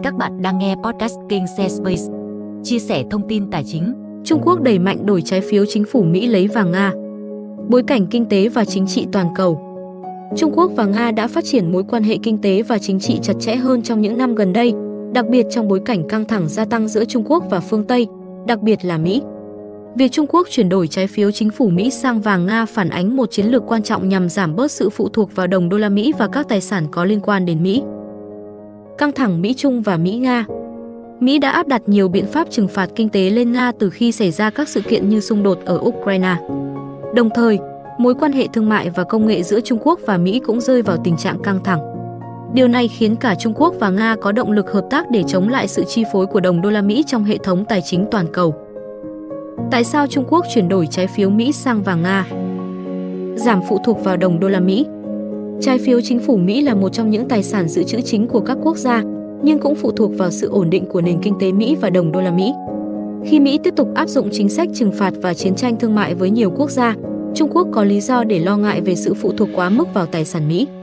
Các bạn đang nghe podcast kênh Space, chia sẻ thông tin tài chính. Trung Quốc đẩy mạnh đổi trái phiếu chính phủ Mỹ lấy vàng Nga. Bối cảnh kinh tế và chính trị toàn cầu. Trung Quốc và Nga đã phát triển mối quan hệ kinh tế và chính trị chặt chẽ hơn trong những năm gần đây, đặc biệt trong bối cảnh căng thẳng gia tăng giữa Trung Quốc và phương Tây, đặc biệt là Mỹ. Việc Trung Quốc chuyển đổi trái phiếu chính phủ Mỹ sang vàng Nga phản ánh một chiến lược quan trọng nhằm giảm bớt sự phụ thuộc vào đồng đô la Mỹ và các tài sản có liên quan đến Mỹ. Căng thẳng Mỹ-Trung và Mỹ-Nga. Mỹ đã áp đặt nhiều biện pháp trừng phạt kinh tế lên Nga từ khi xảy ra các sự kiện như xung đột ở Ukraine. Đồng thời, mối quan hệ thương mại và công nghệ giữa Trung Quốc và Mỹ cũng rơi vào tình trạng căng thẳng. Điều này khiến cả Trung Quốc và Nga có động lực hợp tác để chống lại sự chi phối của đồng đô la Mỹ trong hệ thống tài chính toàn cầu. Tại sao Trung Quốc chuyển đổi trái phiếu Mỹ sang vàng Nga? Giảm phụ thuộc vào đồng đô la Mỹ. Trái phiếu chính phủ Mỹ là một trong những tài sản dự trữ chính của các quốc gia, nhưng cũng phụ thuộc vào sự ổn định của nền kinh tế Mỹ và đồng đô la Mỹ. Khi Mỹ tiếp tục áp dụng chính sách trừng phạt và chiến tranh thương mại với nhiều quốc gia, Trung Quốc có lý do để lo ngại về sự phụ thuộc quá mức vào tài sản Mỹ.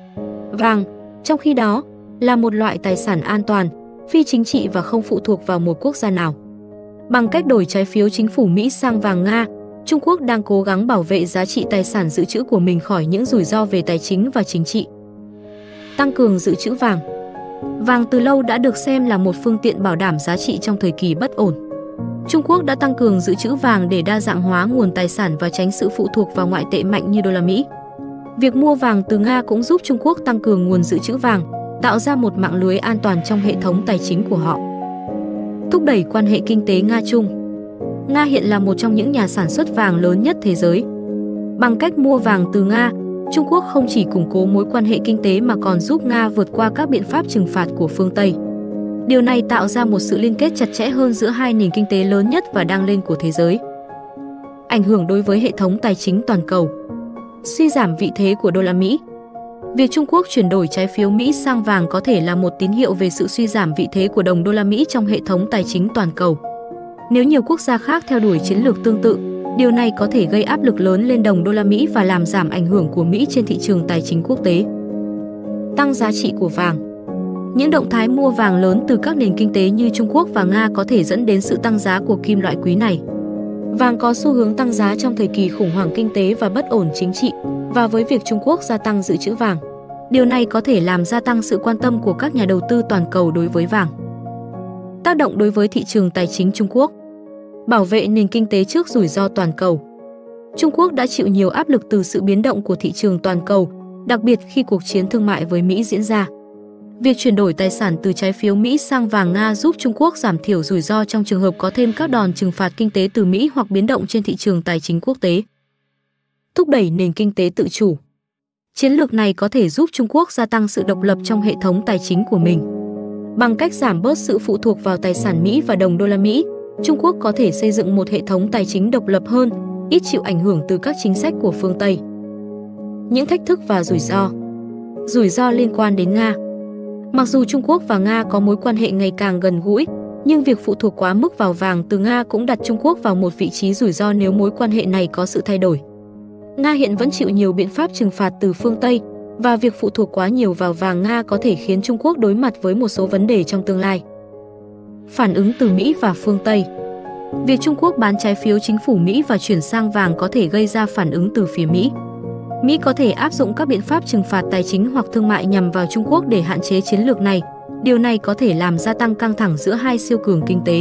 Vàng, trong khi đó, là một loại tài sản an toàn, phi chính trị và không phụ thuộc vào một quốc gia nào. Bằng cách đổi trái phiếu chính phủ Mỹ sang vàng Nga, Trung Quốc đang cố gắng bảo vệ giá trị tài sản dự trữ của mình khỏi những rủi ro về tài chính và chính trị. Tăng cường dự trữ vàng. Vàng từ lâu đã được xem là một phương tiện bảo đảm giá trị trong thời kỳ bất ổn. Trung Quốc đã tăng cường dự trữ vàng để đa dạng hóa nguồn tài sản và tránh sự phụ thuộc vào ngoại tệ mạnh như đô la Mỹ. Việc mua vàng từ Nga cũng giúp Trung Quốc tăng cường nguồn dự trữ vàng, tạo ra một mạng lưới an toàn trong hệ thống tài chính của họ. Thúc đẩy quan hệ kinh tế Nga-Trung. Nga hiện là một trong những nhà sản xuất vàng lớn nhất thế giới. Bằng cách mua vàng từ Nga, Trung Quốc không chỉ củng cố mối quan hệ kinh tế mà còn giúp Nga vượt qua các biện pháp trừng phạt của phương Tây. Điều này tạo ra một sự liên kết chặt chẽ hơn giữa hai nền kinh tế lớn nhất và đang lên của thế giới. Ảnh hưởng đối với hệ thống tài chính toàn cầu. Suy giảm vị thế của đô la Mỹ. Việc Trung Quốc chuyển đổi trái phiếu Mỹ sang vàng có thể là một tín hiệu về sự suy giảm vị thế của đồng đô la Mỹ trong hệ thống tài chính toàn cầu. Nếu nhiều quốc gia khác theo đuổi chiến lược tương tự, điều này có thể gây áp lực lớn lên đồng đô la Mỹ và làm giảm ảnh hưởng của Mỹ trên thị trường tài chính quốc tế. Tăng giá trị của vàng. Những động thái mua vàng lớn từ các nền kinh tế như Trung Quốc và Nga có thể dẫn đến sự tăng giá của kim loại quý này. Vàng có xu hướng tăng giá trong thời kỳ khủng hoảng kinh tế và bất ổn chính trị, và với việc Trung Quốc gia tăng dự trữ vàng, điều này có thể làm gia tăng sự quan tâm của các nhà đầu tư toàn cầu đối với vàng. Tác động đối với thị trường tài chính Trung Quốc. Bảo vệ nền kinh tế trước rủi ro toàn cầu. Trung Quốc đã chịu nhiều áp lực từ sự biến động của thị trường toàn cầu, đặc biệt khi cuộc chiến thương mại với Mỹ diễn ra. Việc chuyển đổi tài sản từ trái phiếu Mỹ sang vàng Nga giúp Trung Quốc giảm thiểu rủi ro trong trường hợp có thêm các đòn trừng phạt kinh tế từ Mỹ hoặc biến động trên thị trường tài chính quốc tế. Thúc đẩy nền kinh tế tự chủ. Chiến lược này có thể giúp Trung Quốc gia tăng sự độc lập trong hệ thống tài chính của mình. Bằng cách giảm bớt sự phụ thuộc vào tài sản Mỹ và đồng đô la Mỹ, Trung Quốc có thể xây dựng một hệ thống tài chính độc lập hơn, ít chịu ảnh hưởng từ các chính sách của phương Tây. Những thách thức và rủi ro. Rủi ro liên quan đến Nga. Mặc dù Trung Quốc và Nga có mối quan hệ ngày càng gần gũi, nhưng việc phụ thuộc quá mức vào vàng từ Nga cũng đặt Trung Quốc vào một vị trí rủi ro nếu mối quan hệ này có sự thay đổi. Nga hiện vẫn chịu nhiều biện pháp trừng phạt từ phương Tây, và việc phụ thuộc quá nhiều vào vàng Nga có thể khiến Trung Quốc đối mặt với một số vấn đề trong tương lai. Phản ứng từ Mỹ và phương Tây. Việc Trung Quốc bán trái phiếu chính phủ Mỹ và chuyển sang vàng có thể gây ra phản ứng từ phía Mỹ. Mỹ có thể áp dụng các biện pháp trừng phạt tài chính hoặc thương mại nhằm vào Trung Quốc để hạn chế chiến lược này. Điều này có thể làm gia tăng căng thẳng giữa hai siêu cường kinh tế.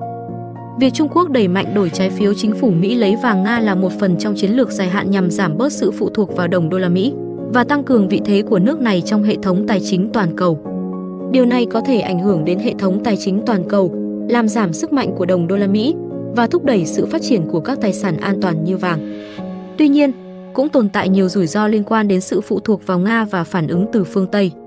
Việc Trung Quốc đẩy mạnh đổi trái phiếu chính phủ Mỹ lấy vàng Nga là một phần trong chiến lược dài hạn nhằm giảm bớt sự phụ thuộc vào đồng đô la Mỹ và tăng cường vị thế của nước này trong hệ thống tài chính toàn cầu. Điều này có thể ảnh hưởng đến hệ thống tài chính toàn cầu, làm giảm sức mạnh của đồng đô la Mỹ và thúc đẩy sự phát triển của các tài sản an toàn như vàng. Tuy nhiên, cũng tồn tại nhiều rủi ro liên quan đến sự phụ thuộc vào Nga và phản ứng từ phương Tây.